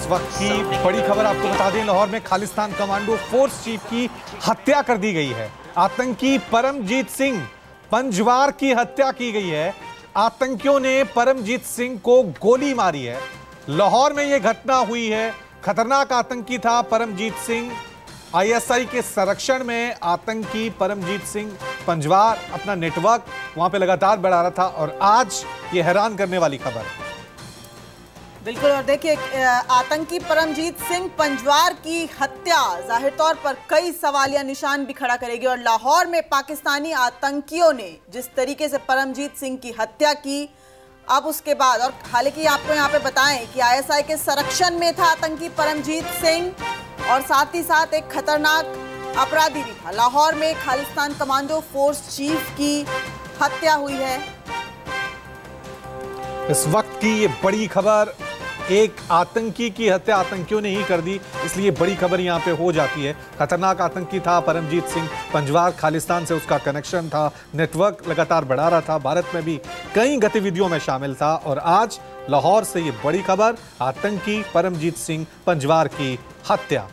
वक्त की बड़ी खबर आपको बता दें, लाहौर में खालिस्तान कमांडो फोर्स चीफ की हत्या कर दी गई है। आतंकी परमजीत सिंह पंजवार की हत्या की गई है। आतंकियों ने परमजीत सिंह को गोली मारी है। लाहौर में यह घटना हुई है। खतरनाक आतंकी था परमजीत सिंह। आईएसआई के संरक्षण में आतंकी परमजीत सिंह पंजवार अपना नेटवर्क वहां पे लगातार बढ़ा रहा था और आज ये हैरान करने वाली खबर है। बिल्कुल, और देखिए आतंकी परमजीत सिंह पंजवार की हत्या जाहिर तौर पर कई सवालिया निशान भी खड़ा करेगी। और लाहौर में पाकिस्तानी आतंकियों ने जिस तरीके से परमजीत सिंह की हत्या की, अब उसके बाद, और हालांकि आपको यहाँ पे बताएं कि आईएसआई के संरक्षण में था आतंकी परमजीत सिंह और साथ ही साथ एक खतरनाक अपराधी भी था। लाहौर में खालिस्तान कमांडो फोर्स चीफ की हत्या हुई है। इस वक्त की ये बड़ी खबर, एक आतंकी की हत्या आतंकियों ने ही कर दी, इसलिए बड़ी खबर यहां पे हो जाती है। खतरनाक आतंकी था परमजीत सिंह पंजवार, खालिस्तान से उसका कनेक्शन था, नेटवर्क लगातार बढ़ा रहा था, भारत में भी कई गतिविधियों में शामिल था। और आज लाहौर से ये बड़ी खबर, आतंकी परमजीत सिंह पंजवार की हत्या।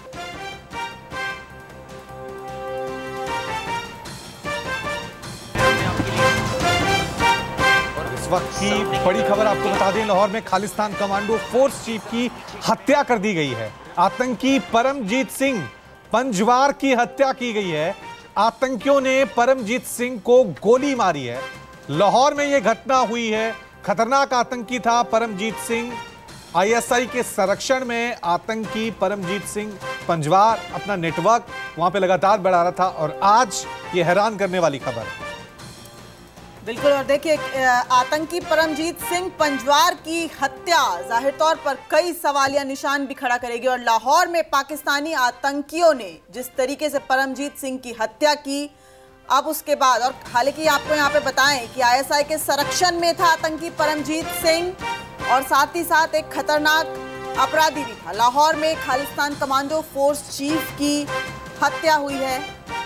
वक्त की बड़ी खबर आपको बता दें, लाहौर में खालिस्तान कमांडो फोर्स चीफ की हत्या कर दी गई है। आतंकी परमजीत सिंह पंजवार की हत्या की गई है। आतंकियों ने परमजीत सिंह को गोली मारी है। लाहौर में यह घटना हुई है। खतरनाक आतंकी था परमजीत सिंह। आईएसआई के संरक्षण में आतंकी परमजीत सिंह पंजवार अपना नेटवर्क वहां पे लगातार बढ़ा रहा था और आज ये हैरान करने वाली खबर है। बिल्कुल, और देखिए आतंकी परमजीत सिंह पंजवार की हत्या जाहिर तौर पर कई सवालिया निशान भी खड़ा करेगी। और लाहौर में पाकिस्तानी आतंकियों ने जिस तरीके से परमजीत सिंह की हत्या की, अब उसके बाद, और हालांकि आपको यहाँ पे बताएं कि आईएसआई के संरक्षण में था आतंकी परमजीत सिंह और साथ ही साथ एक खतरनाक अपराधी भी था। लाहौर में खालिस्तान कमांडो फोर्स चीफ की हत्या हुई है।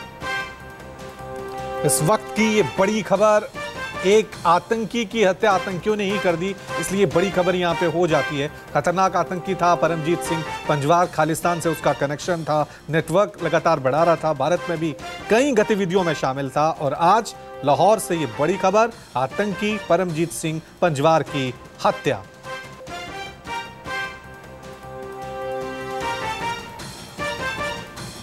इस वक्त की ये बड़ी खबर, एक आतंकी की हत्या आतंकियों ने ही कर दी, इसलिए बड़ी खबर यहां पे हो जाती है। खतरनाक आतंकी था परमजीत सिंह पंजवार, खालिस्तान से उसका कनेक्शन था, नेटवर्क लगातार बढ़ा रहा था, भारत में भी कई गतिविधियों में शामिल था। और आज लाहौर से ये बड़ी खबर, आतंकी परमजीत सिंह पंजवार की हत्या।